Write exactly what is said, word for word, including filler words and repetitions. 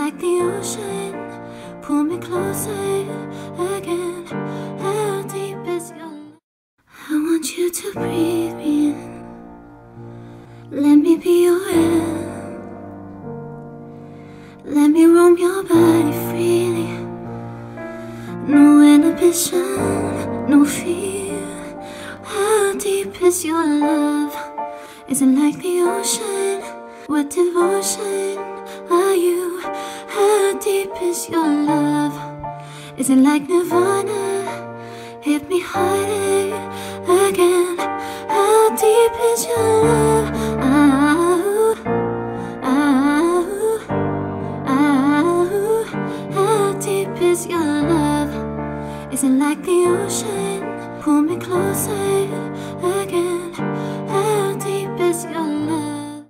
like the ocean? Pull me closer again. How deep is your love? I want you to breathe me in. Let me be your hand. Let me roam your body freely. No inhibition, no fear. How deep is your love? Is it like the ocean? What devotion are you? How deep is your love? Is it like Nirvana? Hit me harder again. How deep is your love? Oh, oh, oh. How deep is your love? Is it like the ocean? Pull me closer